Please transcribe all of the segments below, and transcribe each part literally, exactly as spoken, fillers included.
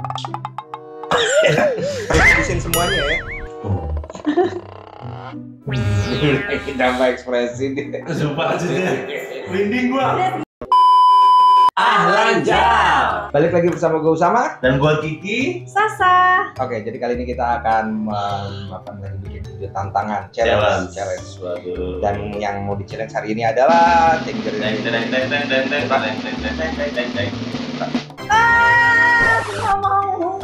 Habisin semuanya ya. Tambah ekspresi dia. Sumpah aja deh. Merinding gua. Ahlan Jam. Balik lagi bersama gue Usama dan gua Kiki. Sasa. Oke, jadi kali ini kita akan melakukan lagi bikin video tantangan challenge, challenge. Waduh. Dan yang mau di challenge hari ini adalah ting ting Teng teng teng teng teng teng teng teng teng teng teng teng. Ah, nggak mau.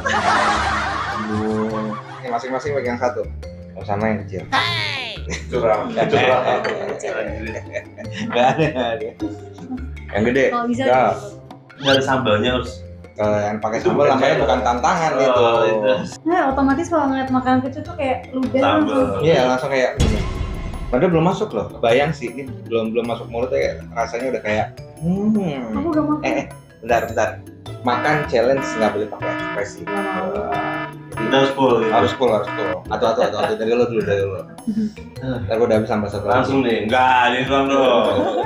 Ini masing-masing pegang satu. Sama yang kecil. Curang. Curang. Gak ada, gak ada. Yang gede. Kalau bisa. Gak. Nggak ada sambalnya harus. Kalau yang pakai sambal namanya bukan tantangan Oh, itu. itu. Nah, otomatis kalau ngeliat makanan kecil tuh kayak ludah Sambal. langsung. Iya, langsung kayak ini. Padahal belum masuk loh. Bayang sih, ini belum belum masuk mulut ya, rasanya udah kayak hmm. Aku gak makan. Eh, eh, bentar, bentar. Makan challenge nggak boleh pakai ekspresi. Nggak mau. Kita harus full. Gitu. Harus full, harus full. Atau atau atau, atau. dari lo dulu, dari lo. Ntar gue udah habis sambal satu lagi. Langsung nih. Enggak, ini doang dong.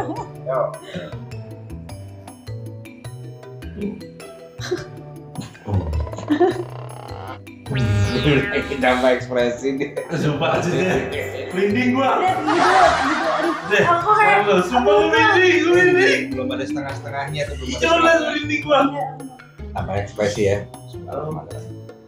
Tambah ekspresi dia. Sumpah aja deh. Merinding gua. Lihat gitu, gitu. Aduh, Deh. aku kayak. Sumpah gua merinding, gua merinding. Belum ada setengah-setengahnya tuh, belum ada. Coba setengah. merinding gua. Tambah ekspresi ya. Bismillahirrahmanirrahim.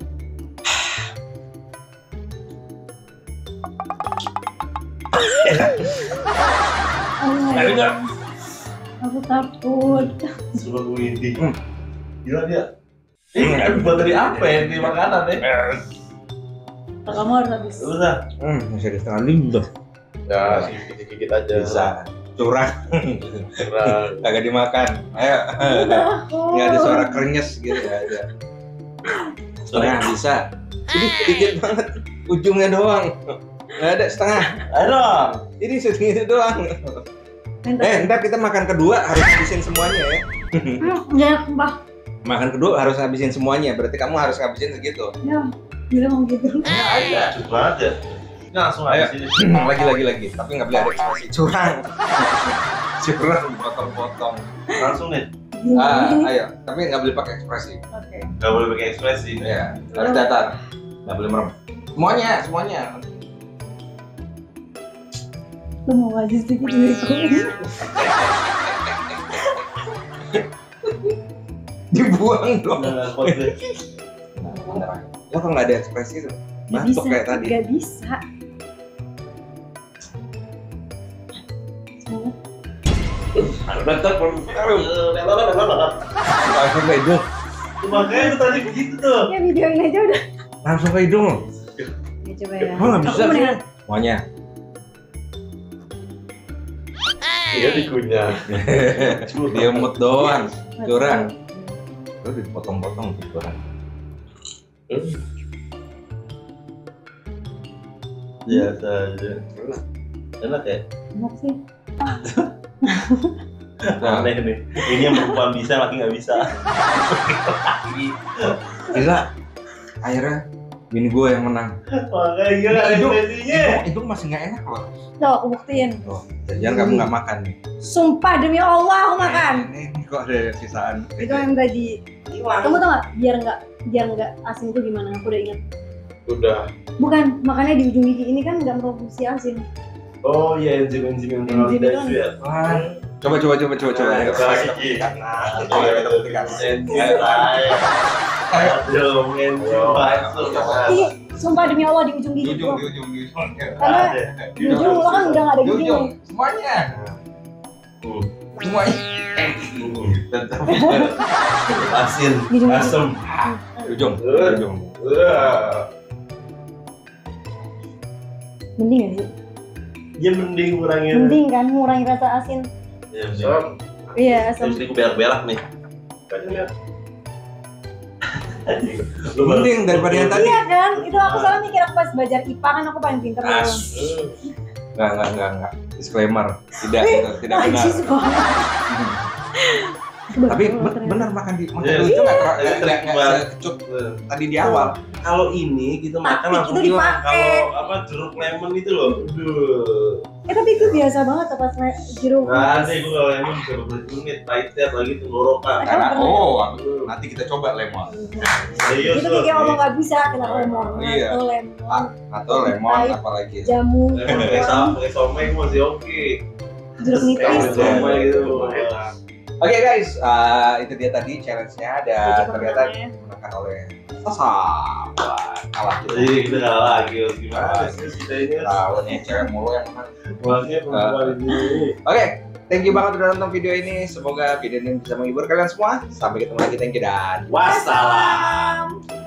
Ayo, enggak. Aku takut. Sumpah gua merinding. Gila dia. Ini buat dari apa ya? Di makanan ya? Kamu harus habis. Udah. Hmm, masih ada setengah limbah. Ya, sedikit-sedikit aja. Bisa. Curang. Curang. Kagak dimakan. Ayo. Nggak ada suara krenyes gitu, nggak ada. Setengah bisa. Ini sedikit banget. Ujungnya doang. Nggak ada setengah. Ayo dong. Ini segini doang. Eh, ntar kita makan kedua harus habisin semuanya ya. Hmm, jangan mbak. Makan kedua harus habisin semuanya. Berarti kamu harus habisin segitu. Ya, gila mau gitu. Ya aja. Cepet banget ya. Ini langsung Ayo. habis ini. lagi lagi lagi. Tapi nggak boleh ada ekspresi. Curang. Curang potong-potong. Langsung nih. Ah, ayo. Tapi nggak boleh pakai ekspresi. Oke. Gak boleh pakai ekspresi. Ya, harus datar. Nggak boleh merem. Semuanya, semuanya. Lu mau aja sedikit diriku. Dibuang dong. Nah, kuat deh. Lo kalau nggak ada ekspresi tuh, Gak batuk bisa, kayak tadi. gak bisa. Semangat. Langsung ke hidung. Makanya itu tadi begitu tuh. Ya videoin aja udah. Langsung ke hidung. Ya coba ya. Oh, nggak bisa Aku sih. mendingan. Semuanya. Iya dikunyah. Dia mood doang. Curang. Lu dipotong-potong gitu curang. Biasa aja. Enak ya? Enak sih. Aneh nih. Ini yang perempuan bisa, laki nggak bisa. Gila. Akhirnya bini gue yang menang. Makanya gila Hidung, ekspresinya. hidung, hidung masih nggak enak loh. Tuh, aku buktiin. Tuh, jangan kamu nggak makan nih. Sumpah demi Allah aku makan. Ini, ini kok ada sisaan. Itu yang tadi. Kamu tau gak? Biar nggak biar nggak asin itu gimana? Aku udah ingat. Udah. Bukan, makanya di ujung gigi ini kan nggak memproduksi asin. Oh iya, enzim-enzim yang terlalu Enzim itu itu ya. Wah, coba coba coba coba coba. Nah, Ayo, coba, kita Kiki. buktikan. Nah, Ayo, coba kita buktikan. enzim. Ayo. Ayo, dong, enzim masuk. Ih, sumpah demi Allah di ujung Di gigi ujung, gua. di ujung, di ujung. Karena di ujung lo kan udah nggak ada Di gigi ujung, nih. semuanya. Hmm. Semuanya. Tetap asin, Di ujung gigi. asam. Di ujung, di ujung. Wah. Mending gak sih? Dia mending kurangin. Mending kan mengurangi rasa asin. Ya, mending. Iya, asam. Terus aku berak-berak nih. Lu Mending daripada yang tadi. Iya kan? Itu aku salah mikir aku pas belajar I P A kan aku paling pinter dulu. As. Enggak, enggak, enggak, enggak. Disclaimer. Tidak, itu tidak benar. Najis banget. Tapi Betul, betul bener makan di makan Yes. dulu itu nggak ter- Jadi nggak nggak terkeluar. sekecut tadi di awal. Kalau ini kita makan Tapi langsung itu hilang. dipakai. Kalau apa jeruk lemon itu loh. Aduh. Eh tapi itu biasa banget pas le- jeruk. Nggak ada itu kalau lemon bisa beberapa menit. Pahitnya lagi tenggorokan. Eh, Karena bener. oh nanti kita coba lemon Serius Itu loh. kayak ngomong nggak bisa kena Oh, lemon iya. atau lemon, atau lemon Pahit. apalagi. jamu, Lemon pakai sama pakai somai masih oke. jeruk nipis. Pakai somai gitu. Oke guys, uh, itu dia tadi challenge-nya dan Jadi ternyata pemenangnya. dimenangkan oleh sahabat kalah kita. Jadi kita kalah lagi. Gimana sih kita ini? Tahu nih cewek mulu yang menang. Makanya perempuan ini. Oke, thank you banget udah nonton video ini. Semoga video ini bisa menghibur kalian semua. Sampai ketemu lagi, thank you dan Wassalam. Salam.